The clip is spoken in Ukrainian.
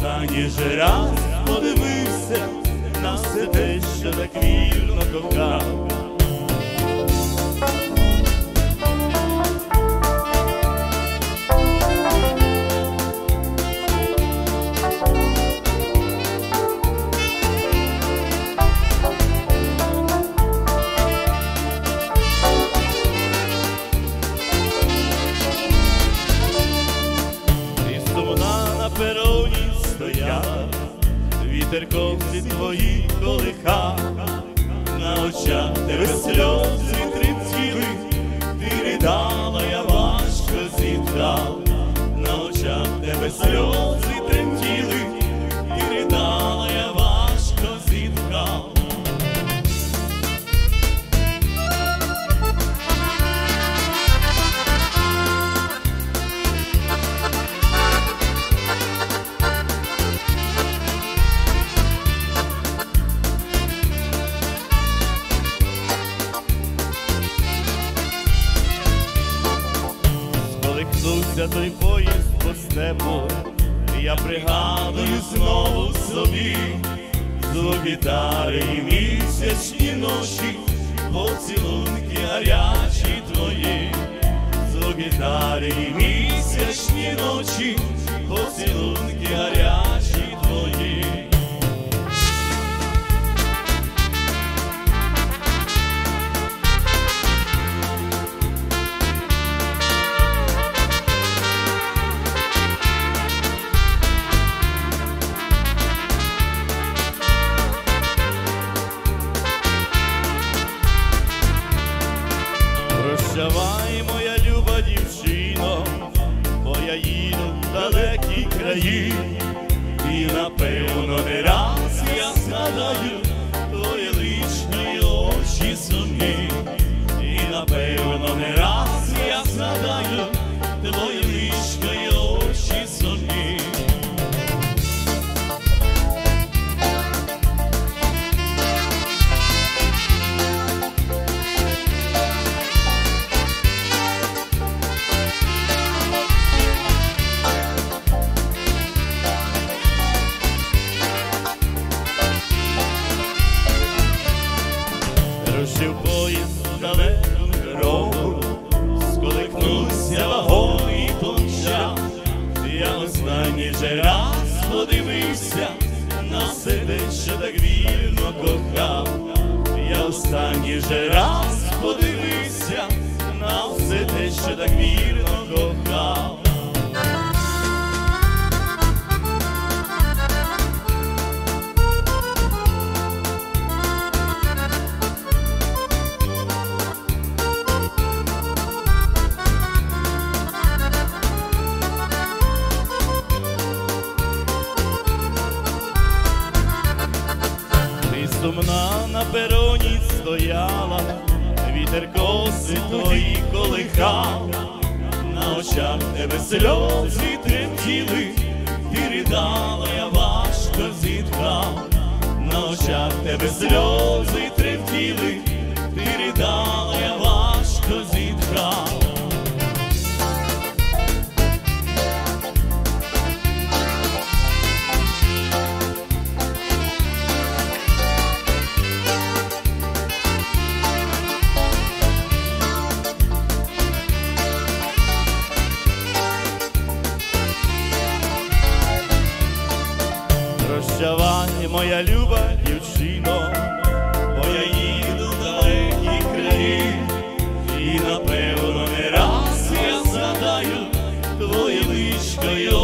останній же раз подивився на все те, що так вільно кохав. Вітер ковці твої колиха, на очах тебе сльози тремтіли, ти ридала, я важко зітхав. На очах тебе сльози тремтіли, ти ридала, я важко зітхав. Колихнувся той поїзд по степу, я пригадую знову собі звук гітари і місячні ночі, поцілунки гарячі твої. Звук гітари і місячні ночі, поцілунки гарячі твої. Прощавай, моя люба дівчино, бо я їду в далекі краї, і напевно не раз я згадаю твої личні очі сумні, і напевно не раз я згадаю твої личні очі сумні. Рушив поїзд далеку дорогу, сколихнувся вагон і помчав. Я останній же раз подивився на все те, що так вільно кохав. Я останній же раз подивився на все те, що так вільно кохав. Сумна на пероні стояла, вітер коси твої колихав. На очах тебе сльози тремтіли, ти ридала, я важко зітхав. На очах тебе сльози тремтіли, ти ридала, я важко зітхав. Прощавай, моя люба дівчино, бо я їду в далекі краї, і напевно не раз я згадаю твоє личко.